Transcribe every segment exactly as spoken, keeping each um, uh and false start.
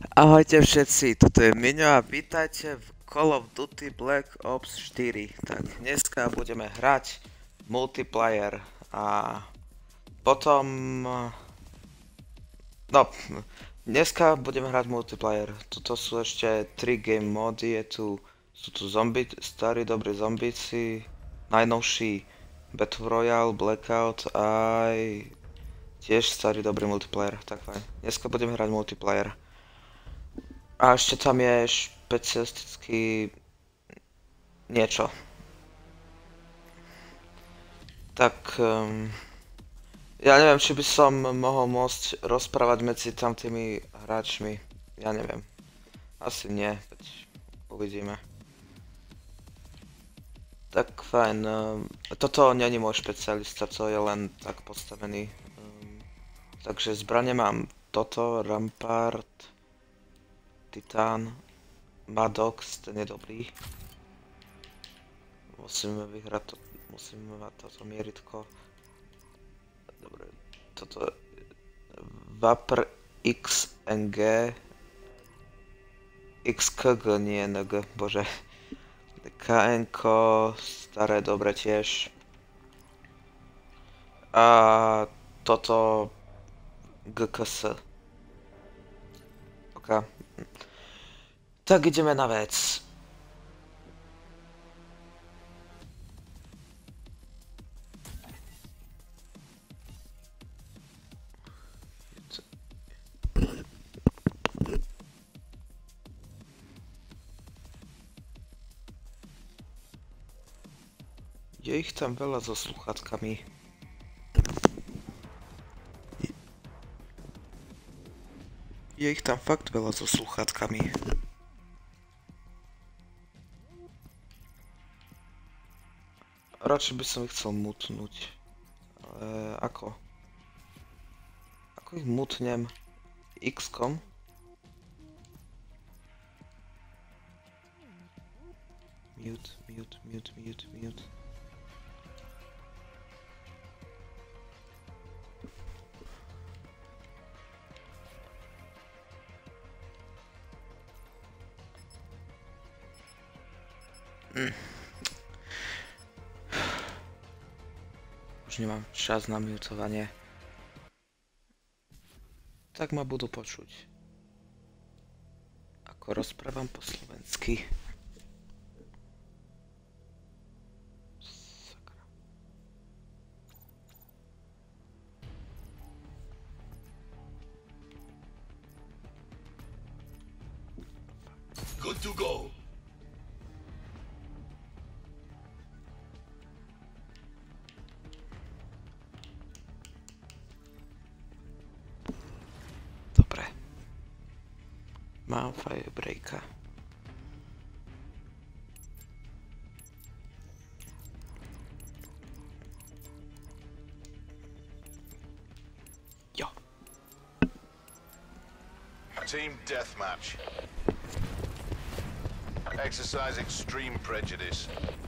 Ahojte všetci, toto je Miňo a vítajte v Call of Duty Black Ops štyri. Tak dneska budeme hrať multiplayer a potom... No, dneska budeme hrať multiplayer. Toto sú ešte tri game mody, je tu, sú tu zombi, starí dobrí zombíci, najnovší Battle Royale, Blackout aj tiež starý dobrý multiplayer, tak fajn. Dneska budeme hrať multiplayer. A ešte tam je špecialistický niečo. Tak um, ja neviem, či by som mohol môcť rozprávať medzi tam tými hráčmi. Ja neviem. Asi nie, veď uvidíme. Tak fajn. Um, toto není môj špecialista, to je len tak postavený. Um, takže zbrane mám toto, Rampart, Titán, Maddox, ten je dobrý. Musíme vyhrať to, musíme mať toto mieritko. Dobre, toto je Vapr X N G X K G, nie N G, bože. K N ko, staré dobre tiež. A toto G K S. Ok. Tak ideme na vec. Je ich tam veľa so sluchátkami. Je ich tam fakt veľa so sluchátkami. Radšej by som ich chcel mutnúť. Ale ako? Ako ich mutnem? X-kom? Mute, mute, mute, mute, mute. Mm. Už nemám čas na mutovanie. Tak ma budú počuť. Ako rozprávam po slovensky. Sakra. Good to go. Mám firebreaka. Jo. Team deathmatch. Exercise extreme prejudice.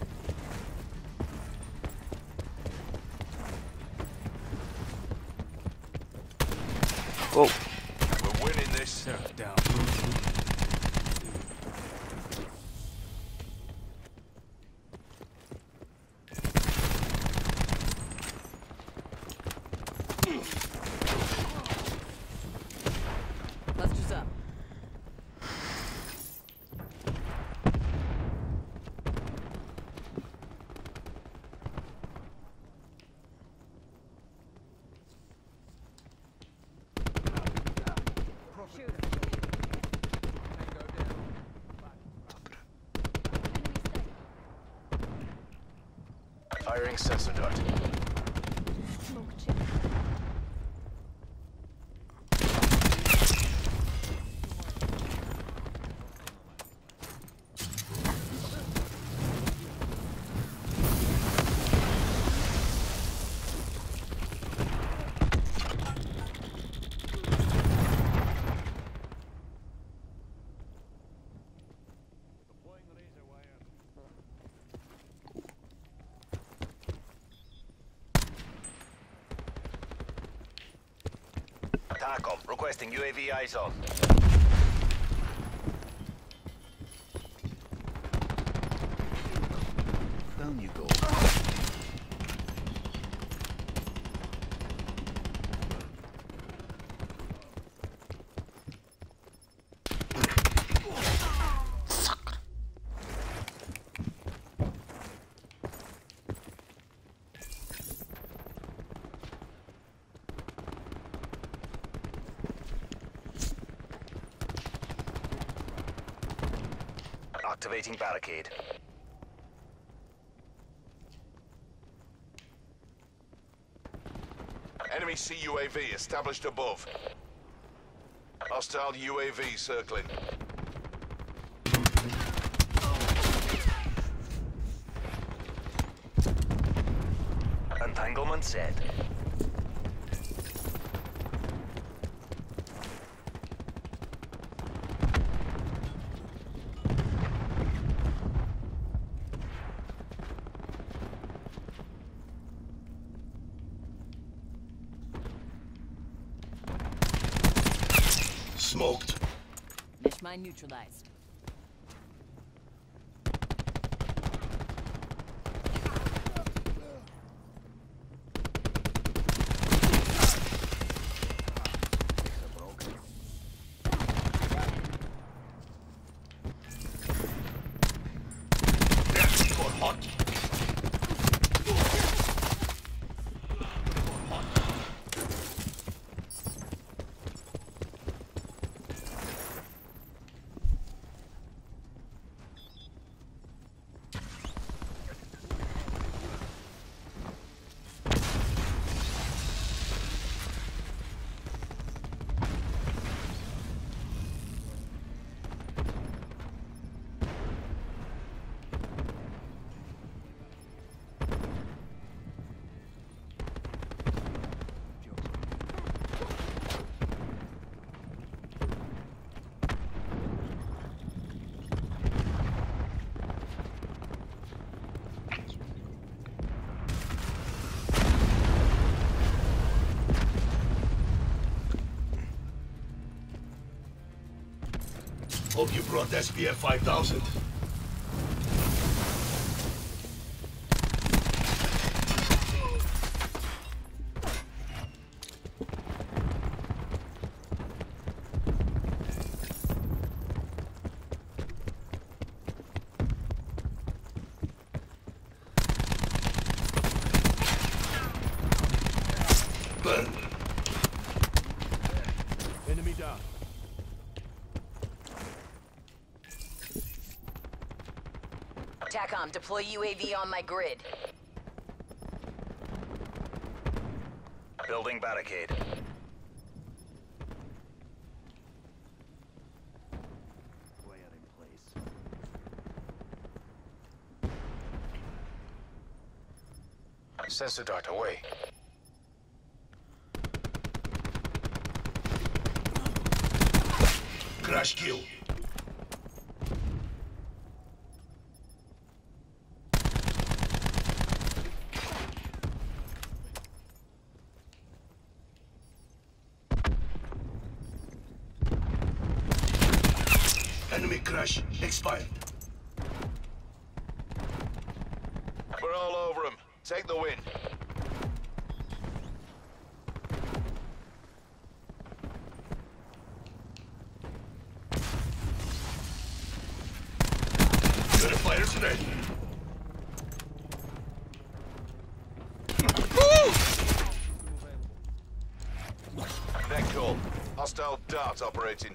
Whoa. We're winning this. Down. Clusters up. Firing sensor dart. Smoke chip. TACOM requesting U A V eyes on. Down you go. Activating barricade. Enemy C U A V established above. Hostile U A V circling. Entanglement set. Smoked. Mesh mine neutralized. Got hot. Hope you brought S P F five thousand. Burn. Enemy down. TACOM, deploy U A V on my grid. Building barricade. Wire in place. Sensor dart away. Crash kill. Enemy crash expired. We're all over him. Take the win. Purifiers ready. Net call. Hostile dart operating.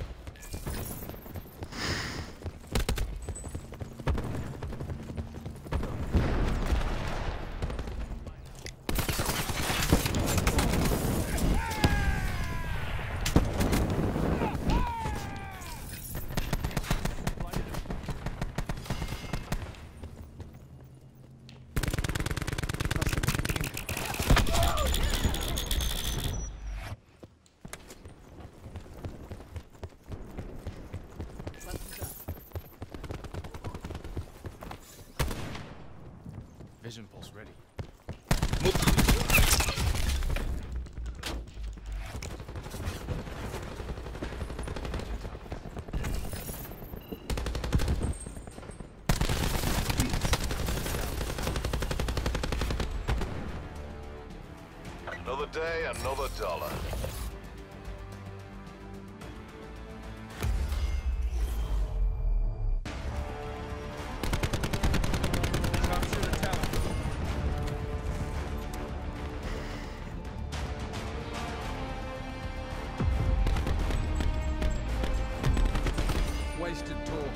Vision pulse ready. day, another dollar. Capture the tower. Wasted talk.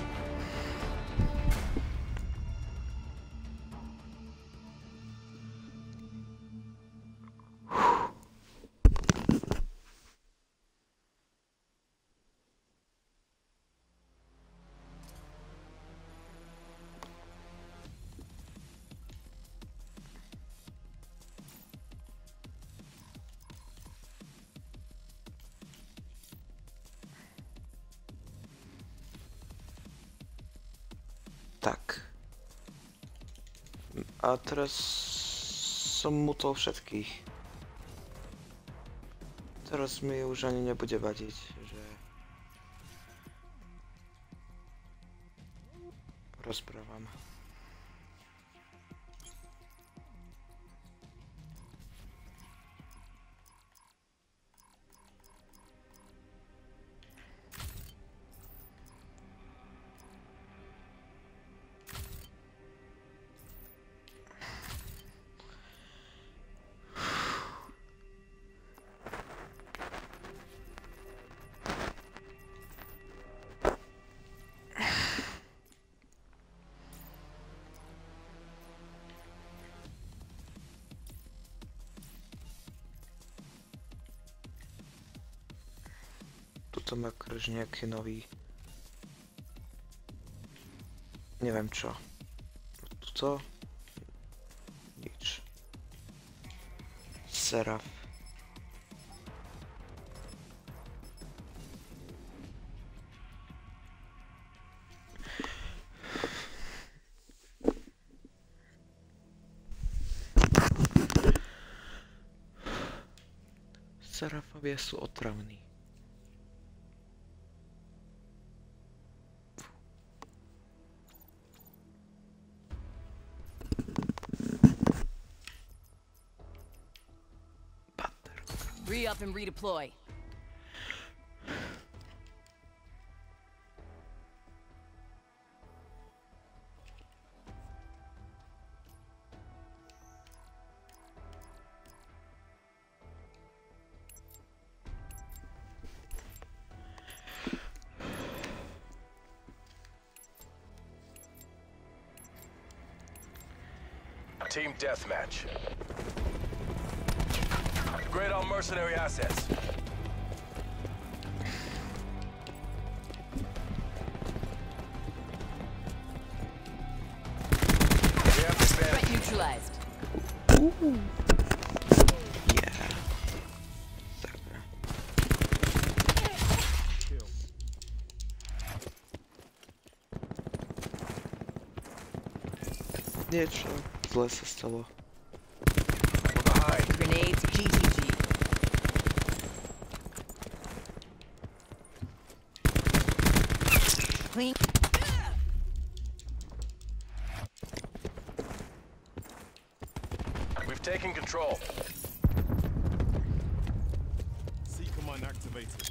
Tak. A teraz som mutol všetkých. Teraz mi už ani nebude vadiť, že rozprávam. Tuto má krž nejaký nový... Neviem čo. Tuto... Nič. Seraph. Seraphovia sú otravní. Re-up and redeploy. Team deathmatch. Upgrade on mercenary assets. We have this Threat advantage. neutralized. Yeah. Sakra. Kill. Niečo zle sa stalo. We're behind. Grenades, G G G. Clean. We've taken control. C command activated.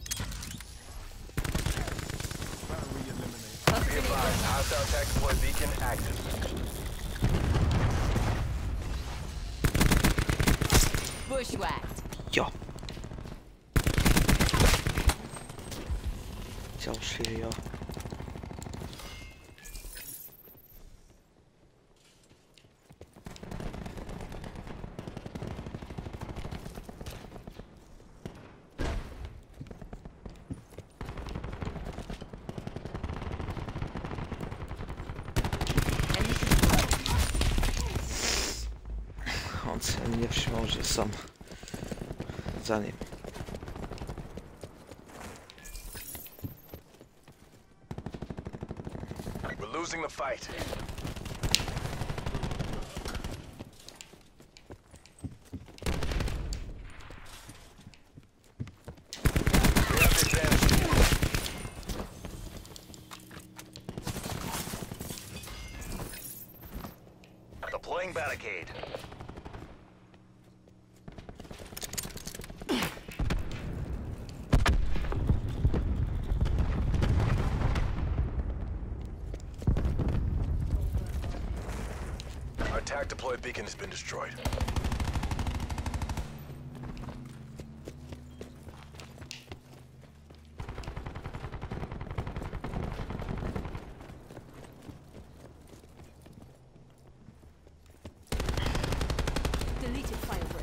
Battery eliminated. Be advised, hostile attack deploy beacon active. Bushwhacked. Jo. Ďalší jo. On si ani nevšimol, že som za ním. We're losing the fight. We have the advantage. Deploying barricade. attack deploy beacon has been destroyed. Deleted firebreak.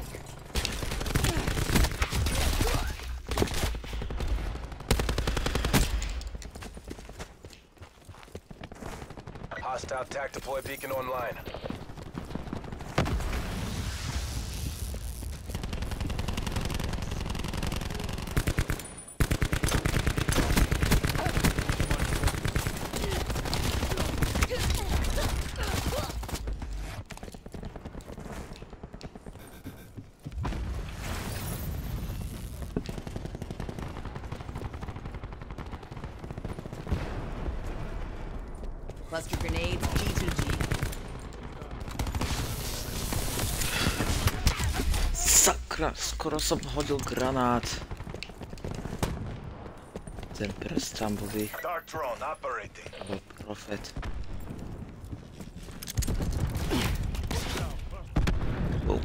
Hostile attack deploy beacon online. Cluster grenades, G G G. Sakra, skoro som hodil granát. Ten prst tam boli. Dark drone operating. Bol profet. Oh.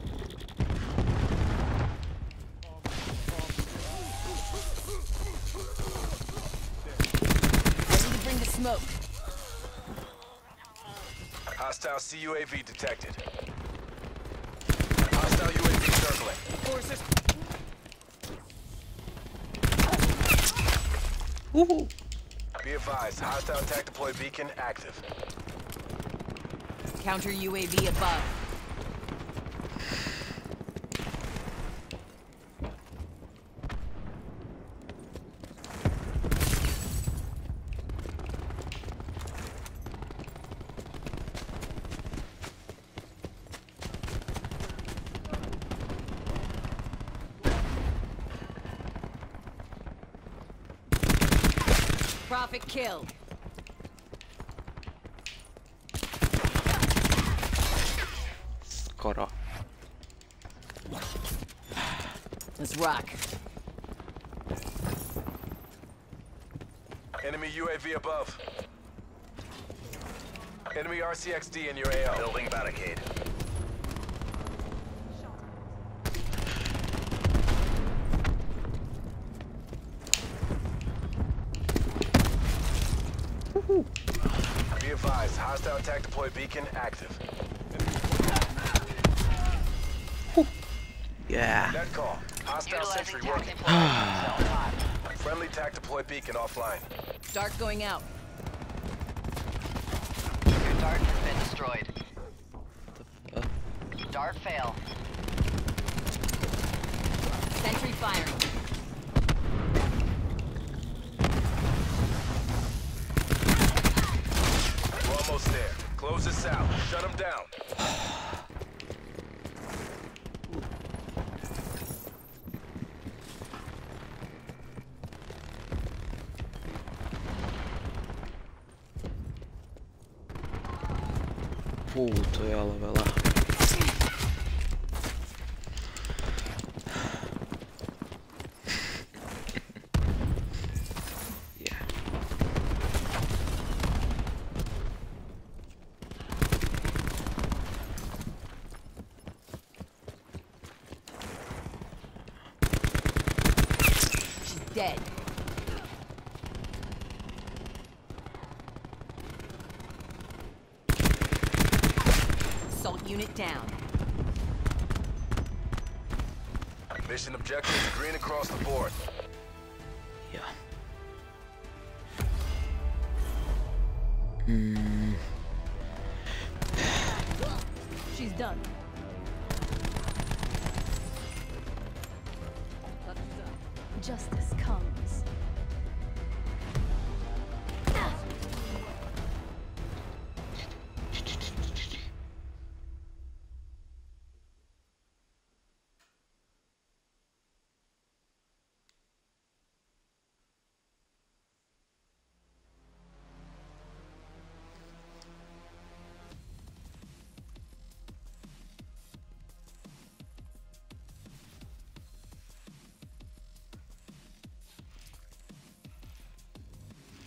Ready to bring the smoke. Hostile C U A V detected. Hostile U A V circling. Forces. Woohoo! Be advised, hostile attack deploy beacon active. Counter U A V above. Profit kill. Skoro. Let's rock. Enemy U A V above. Enemy R C X D in your A O. Building barricade. Be advised, hostile attack deploy beacon active. Yeah. Net call. Hostile sentry working. Friendly attack deploy beacon offline. Dart going out. Your dart has been destroyed. Uh, Dart fail. Sentry firing. We're almost there. Close this out. Shut them down. Fú, to je ale veľa. Yeah. She's dead. Assault unit down. Mission objectives green across the board. Yeah. Hmm. She's done. Justice comes.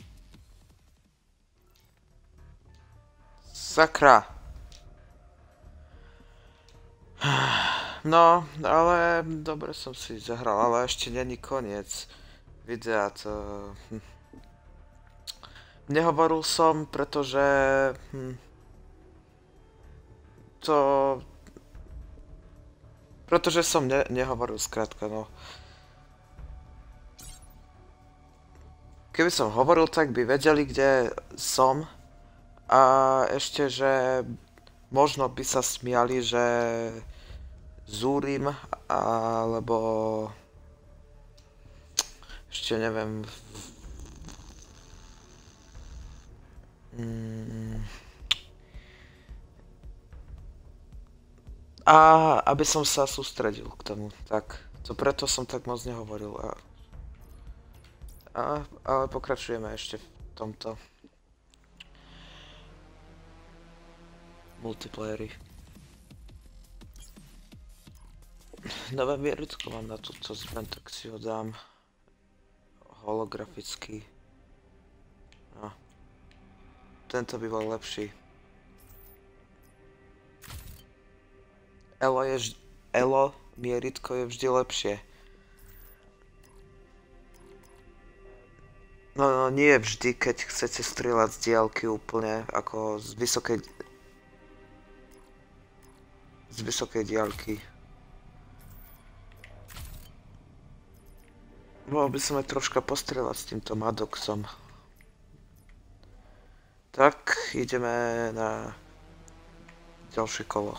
Sakra. No, ale dobre som si zahral, ale ešte není koniec videa, to... Hm. Nehovoril som, pretože... Hm, to... Pretože som ne nehovoril skrátka, no. Keby som hovoril, tak by vedeli, kde som. A ešte, že možno by sa smiali, že zúrim, alebo ešte neviem. Mm. A aby som sa sústredil k tomu, tak to preto som tak moc nehovoril. A, a, ale pokračujeme ešte v tomto multiplayeri. Nové mieritko mám na túto zmen, tak si ho dám holograficky. No. Tento by bol lepší. Elo je vždy, Elo mieritko je vždy lepšie. No, no nie vždy, keď chcete strieľať z diaľky úplne, ako z vysokej... z vysokej diaľky. Mohol by som aj troška postrieľať s týmto Maddoxom. Tak, ideme na ďalšie kolo.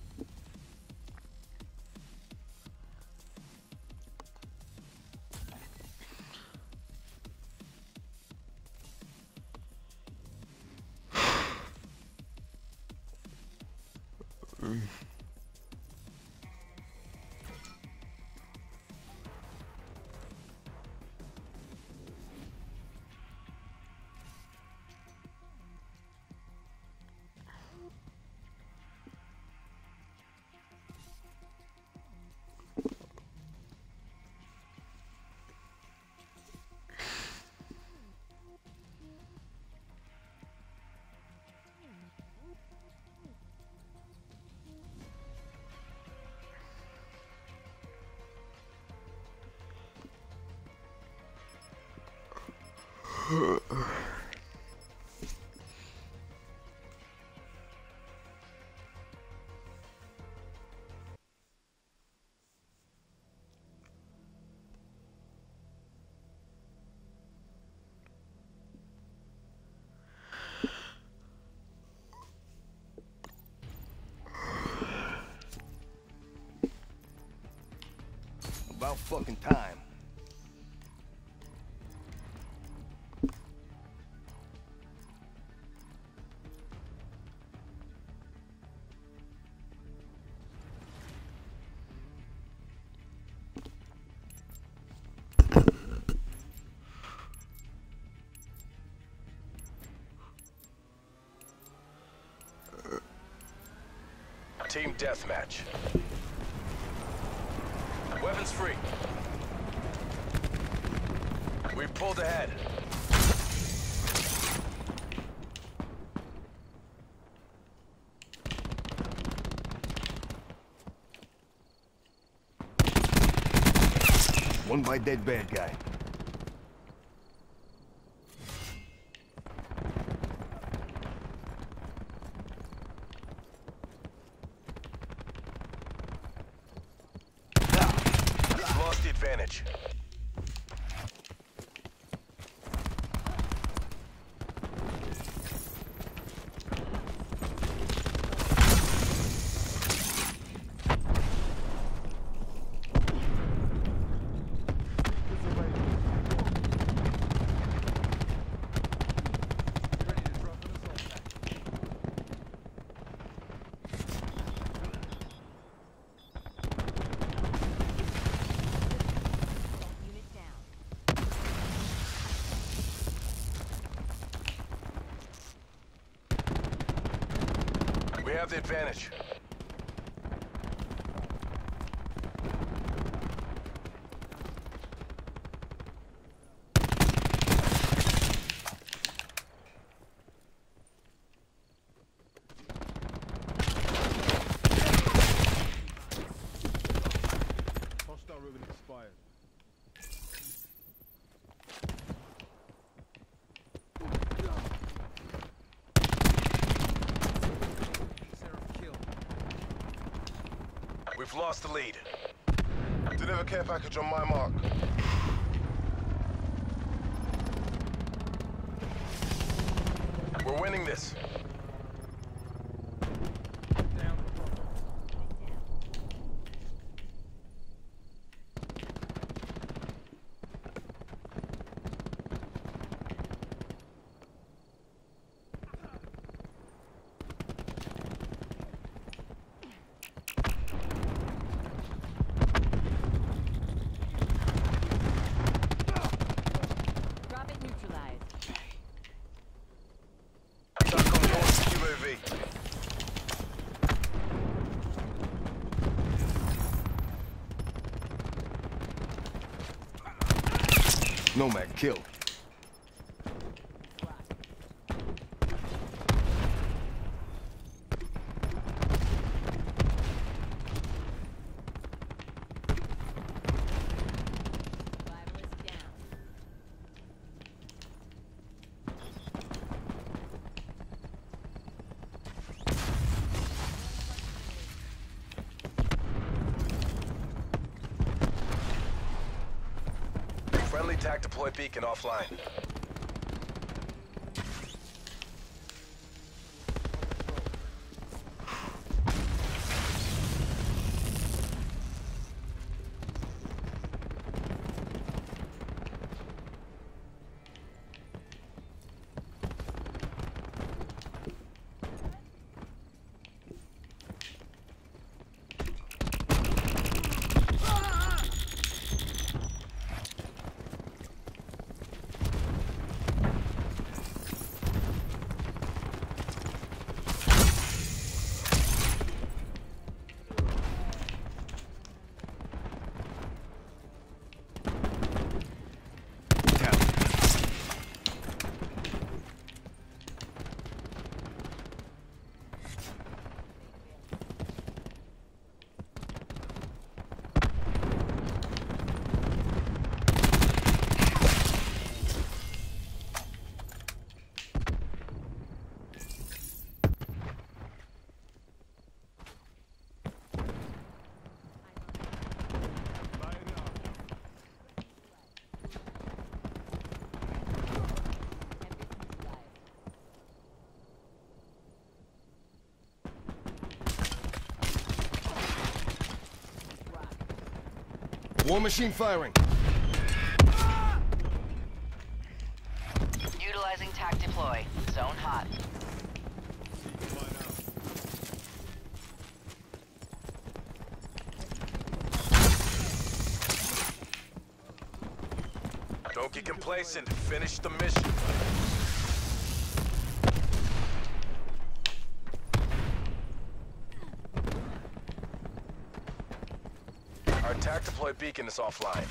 About fucking time. Team deathmatch. Weapons free. We pulled ahead. One by dead bad guy. Lost the advantage. We have the advantage. We've lost the lead. Deliver care package on my mark. We're winning this. Drop it neutralized. Tuck on board the U A V. Nomad killed. Survivalist down. Friendly tac deploy beacon offline. War machine firing. Utilizing tac deploy. Zone hot. Seek mine out. Don't get complacent. Finish the mission. Our tac deploy beacon is offline.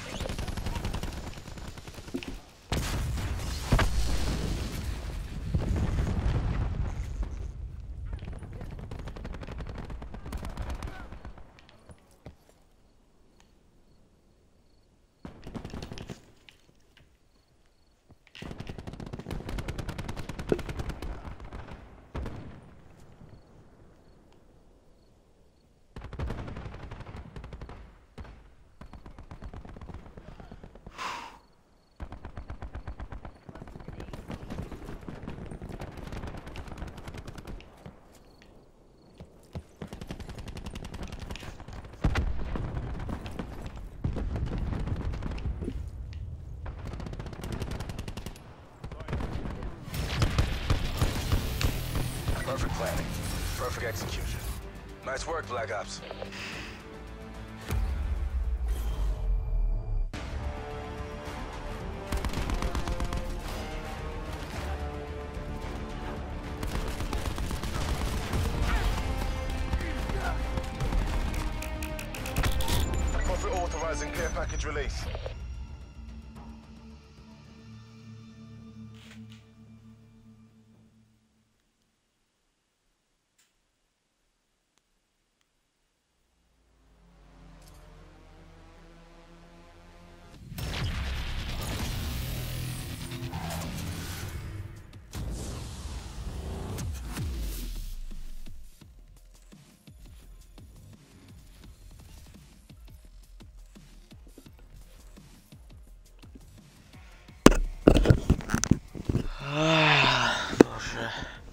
Perfect planning. Perfect execution. Nice work, Black Ops. Profit authorizing care package release. Ah, Bože.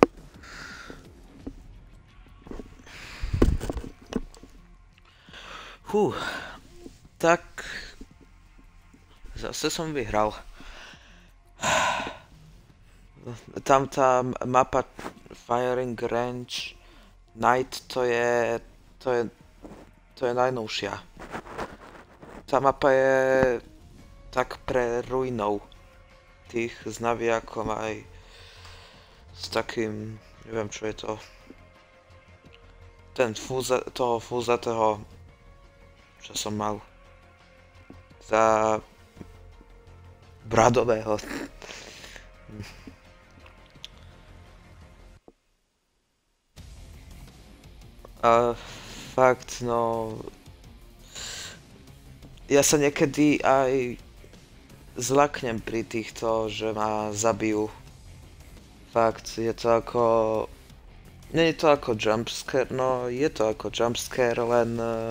Hú, tak zase som vyhral. Tam tá mapa Firing Range Night, to je, to je, to je najnovšia. Tá mapa je tak pre ruinov. Tých s navijakom aj s takým, neviem čo je to, ten fúza, toho fúzatého, čo som mal, za bradového. A fakt, no, ja sa niekedy aj zlaknem pri týchto, že ma zabijú. Fakt, je to ako... Nie je to ako jumpscare, no je to ako jumpscare, len... Uh,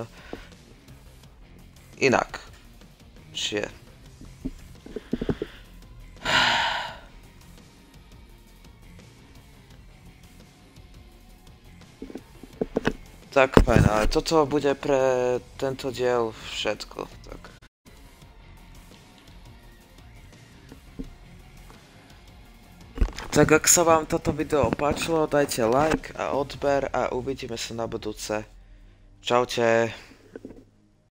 inak. Čiže... Tak fajn, ale toto bude pre tento diel všetko. Tak. Tak ak sa vám toto video páčilo, dajte like a odber a uvidíme sa na budúce. Čaute.